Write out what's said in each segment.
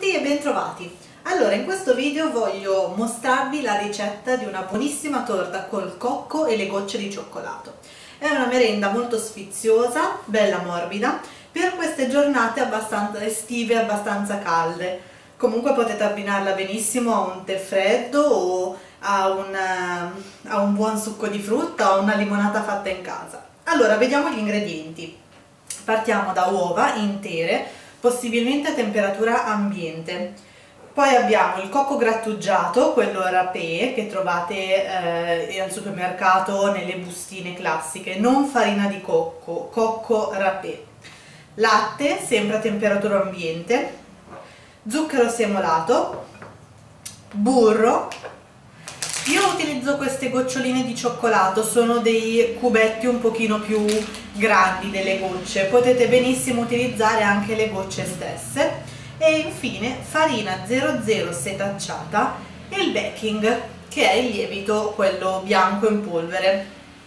tutti e bentrovati! Allora, in questo video voglio mostrarvi la ricetta di una buonissima torta col cocco e le gocce di cioccolato. È una merenda molto sfiziosa, bella morbida, per queste giornate abbastanza estive, abbastanza calde. Comunque potete abbinarla benissimo a un tè freddo o a un buon succo di frutta o una limonata fatta in casa. Allora, vediamo gli ingredienti. Partiamo da uova intere, possibilmente a temperatura ambiente. Poi abbiamo il cocco grattugiato, quello râpé che trovate al supermercato nelle bustine classiche, non farina di cocco, cocco râpé. Latte, sempre a temperatura ambiente, zucchero semolato, burro. Io utilizzo queste goccioline di cioccolato, sono dei cubetti un pochino più grandi delle gocce, potete benissimo utilizzare anche le gocce stesse, e infine farina 00 setacciata e il baking, che è il lievito, quello bianco in polvere.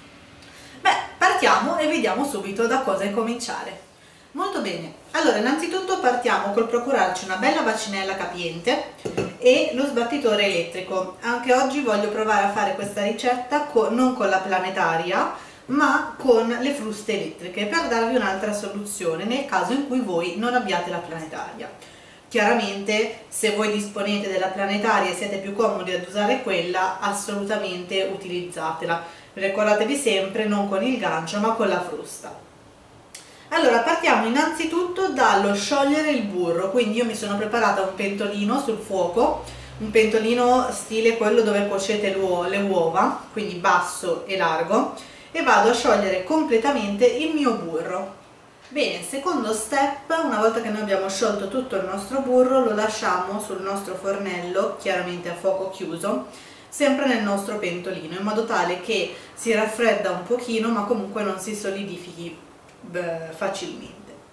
Beh, partiamo e vediamo subito da cosa cominciare. Molto bene, allora innanzitutto partiamo col procurarci una bella bacinella capiente e lo sbattitore elettrico. Anche oggi voglio provare a fare questa ricetta non con la planetaria ma con le fruste elettriche, per darvi un'altra soluzione nel caso in cui voi non abbiate la planetaria. Chiaramente se voi disponete della planetaria e siete più comodi ad usare quella, assolutamente utilizzatela. Ricordatevi sempre non con il gancio ma con la frusta. Allora, partiamo innanzitutto dallo sciogliere il burro, quindi io mi sono preparata un pentolino sul fuoco, un pentolino stile quello dove cuocete le uova, quindi basso e largo, e vado a sciogliere completamente il mio burro. Bene, secondo step, una volta che noi abbiamo sciolto tutto il nostro burro, lo lasciamo sul nostro fornello, chiaramente a fuoco chiuso, sempre nel nostro pentolino, in modo tale che si raffredda un pochino ma comunque non si solidifichi facilmente.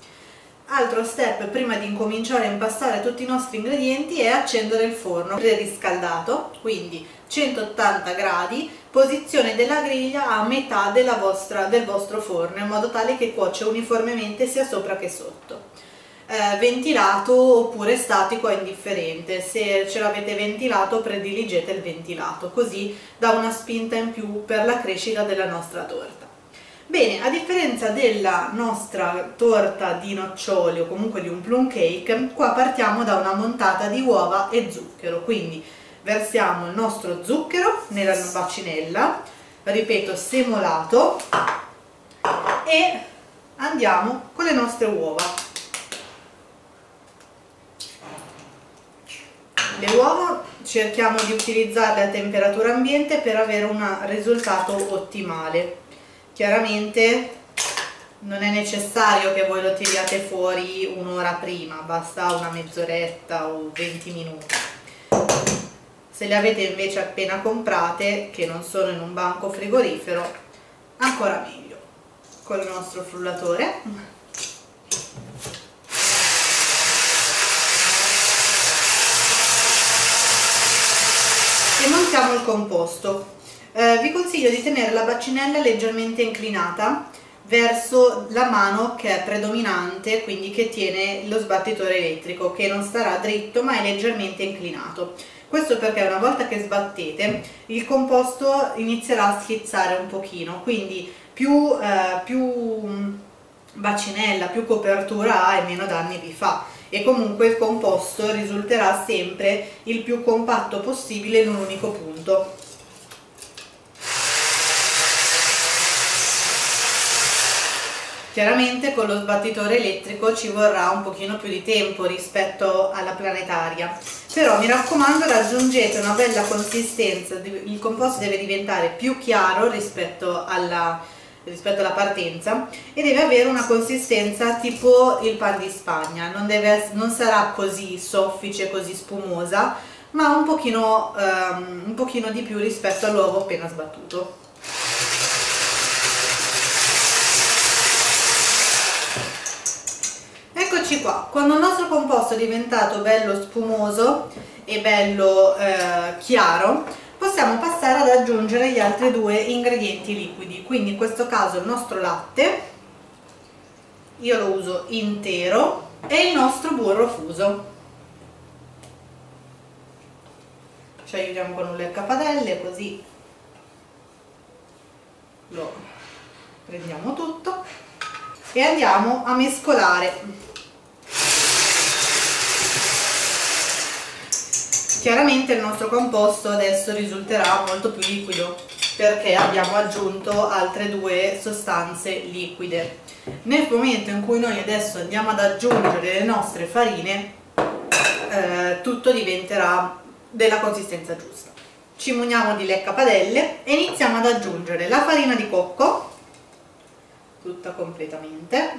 Altro step prima di incominciare a impastare tutti i nostri ingredienti è accendere il forno preriscaldato, quindi 180 gradi, posizione della griglia a metà del vostro forno, in modo tale che cuoce uniformemente sia sopra che sotto. Ventilato oppure statico è indifferente, se ce l'avete ventilato prediligete il ventilato, così dà una spinta in più per la crescita della nostra torta. Bene, a differenza della nostra torta di noccioli o comunque di un plum cake, qua partiamo da una montata di uova e zucchero, quindi versiamo il nostro zucchero nella bacinella, ripeto semolato, e andiamo con le nostre uova. Le uova cerchiamo di utilizzarle a temperatura ambiente per avere un risultato ottimale. Chiaramente non è necessario che voi lo tiriate fuori un'ora prima, basta una mezz'oretta o 20 minuti. Se le avete invece appena comprate, che non sono in un banco frigorifero, ancora meglio. Con il nostro frullatore e montiamo il composto. Vi consiglio di tenere la bacinella leggermente inclinata verso la mano che è predominante, quindi che tiene lo sbattitore elettrico, che non starà dritto ma è leggermente inclinato. Questo perché una volta che sbattete il composto inizierà a schizzare un pochino, quindi più bacinella, più copertura ha e meno danni vi fa, e comunque il composto risulterà sempre il più compatto possibile in un unico punto. Chiaramente con lo sbattitore elettrico ci vorrà un pochino più di tempo rispetto alla planetaria, però mi raccomando raggiungete una bella consistenza, il composto deve diventare più chiaro rispetto alla partenza e deve avere una consistenza tipo il pan di Spagna, non sarà così soffice, così spumosa, ma un pochino di più rispetto all'uovo appena sbattuto. Eccoci qua, quando il nostro composto è diventato bello spumoso e bello chiaro, possiamo passare ad aggiungere gli altri due ingredienti liquidi, quindi in questo caso il nostro latte, io lo uso intero, e il nostro burro fuso. ci aiutiamo con un leccapadelle, così lo prendiamo tutto e andiamo a mescolare. Chiaramente il nostro composto adesso risulterà molto più liquido perché abbiamo aggiunto altre due sostanze liquide. Nel momento in cui noi adesso andiamo ad aggiungere le nostre farine, tutto diventerà della consistenza giusta. Ci muniamo di leccapadelle e iniziamo ad aggiungere la farina di cocco, tutta completamente,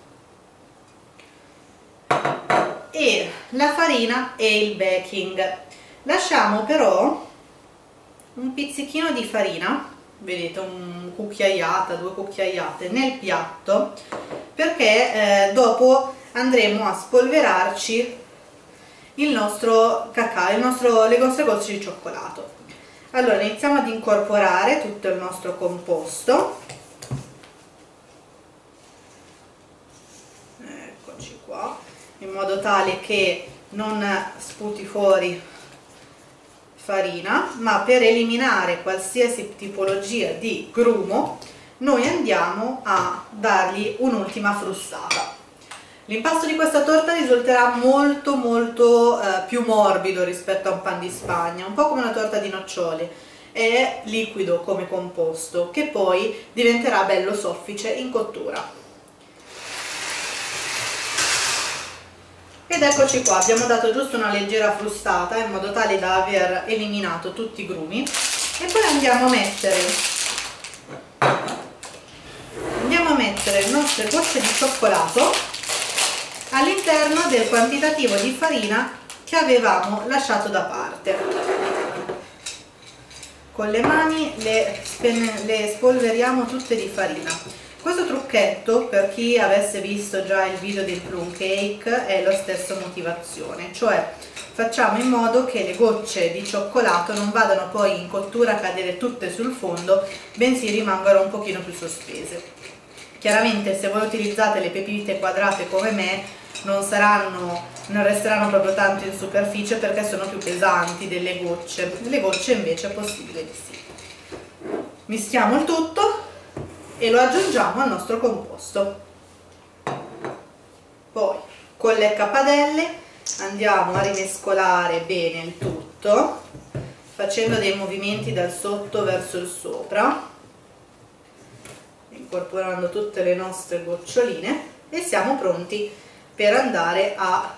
e la farina e il baking. Lasciamo però un pizzichino di farina, vedete, un cucchiaiata, 2 cucchiaiate nel piatto, perché dopo andremo a spolverarci il nostro cacao, le nostre gocce di cioccolato. Allora iniziamo ad incorporare tutto il nostro composto. Eccoci qua, in modo tale che non sputi fuori farina, ma per eliminare qualsiasi tipologia di grumo noi andiamo a dargli un'ultima frustata. L'impasto di questa torta risulterà molto più morbido rispetto a un pan di Spagna, un po' come una torta di nocciole. È liquido come composto, che poi diventerà bello soffice in cottura. Ed eccoci qua, abbiamo dato giusto una leggera frustata in modo tale da aver eliminato tutti i grumi, e poi andiamo a mettere le nostre gocce di cioccolato all'interno del quantitativo di farina che avevamo lasciato da parte. Con le mani le spolveriamo tutte di farina. Questo trucchetto, per chi avesse visto già il video del plum cake, è la stessa motivazione, cioè facciamo in modo che le gocce di cioccolato non vadano poi in cottura a cadere tutte sul fondo, bensì rimangano un pochino più sospese. Chiaramente se voi utilizzate le pepite quadrate come me non resteranno proprio tanto in superficie perché sono più pesanti delle gocce. Le gocce invece è possibile di sì. Mischiamo il tutto e lo aggiungiamo al nostro composto. Poi con le leccapadelle andiamo a rimescolare bene il tutto, facendo dei movimenti dal sotto verso il sopra, incorporando tutte le nostre goccioline, e siamo pronti per andare a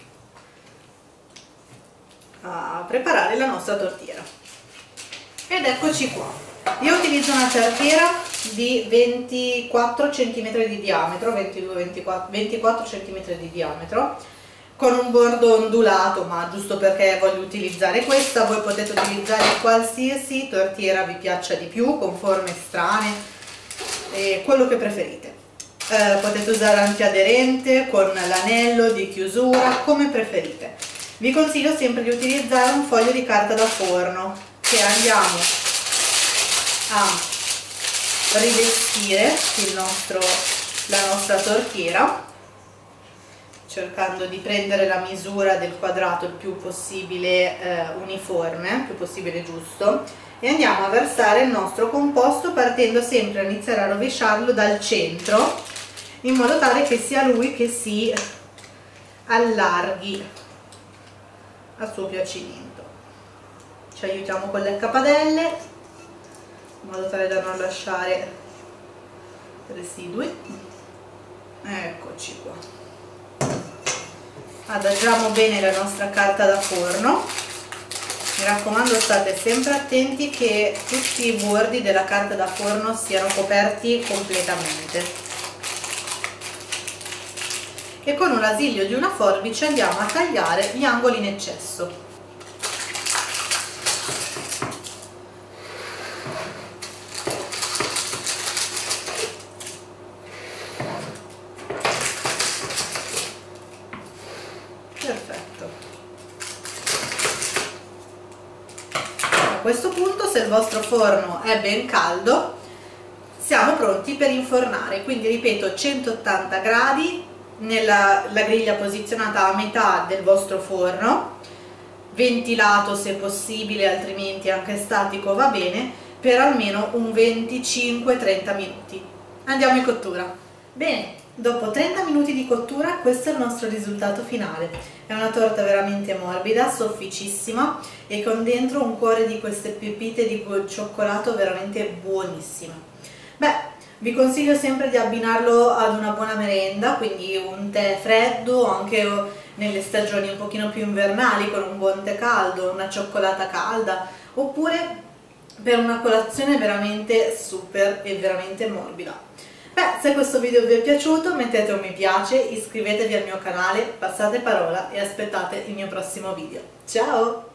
preparare la nostra tortiera. Ed eccoci qua. Io utilizzo una tortiera di 24 cm di diametro, 24 cm di diametro, con un bordo ondulato, ma giusto perché voglio utilizzare questa. Voi potete utilizzare qualsiasi tortiera vi piaccia di più, con forme strane, quello che preferite. Potete usare antiaderente, con l'anello di chiusura, come preferite. Vi consiglio sempre di utilizzare un foglio di carta da forno che andiamo a rivestire la nostra tortiera, cercando di prendere la misura del quadrato il più possibile uniforme, il più possibile giusto, e andiamo a versare il nostro composto partendo sempre a iniziare a rovesciarlo dal centro, in modo tale che sia lui che si allarghi a suo piacimento. Ci aiutiamo con le leccapadelle in modo tale da non lasciare residui. Eccoci qua. Adagiamo bene la nostra carta da forno. Mi raccomando, state sempre attenti che tutti i bordi della carta da forno siano coperti completamente. E con un asiglio di una forbice andiamo a tagliare gli angoli in eccesso. Perfetto. A questo punto, se il vostro forno è ben caldo, siamo pronti per infornare. Quindi ripeto, 180 gradi, la griglia posizionata a metà del vostro forno. ventilato se possibile, altrimenti anche statico va bene, per almeno un 25-30 minuti. Andiamo in cottura. Bene, dopo 30 minuti di cottura questo è il nostro risultato finale. È una torta veramente morbida, sofficissima e con dentro un cuore di queste pepite di cioccolato veramente buonissima. Beh, vi consiglio sempre di abbinarlo ad una buona merenda, quindi un tè freddo, anche nelle stagioni un pochino più invernali con un buon tè caldo, una cioccolata calda, oppure per una colazione veramente super e veramente morbida. Beh, se questo video vi è piaciuto mettete un mi piace, iscrivetevi al mio canale, passate parola e aspettate il mio prossimo video. Ciao!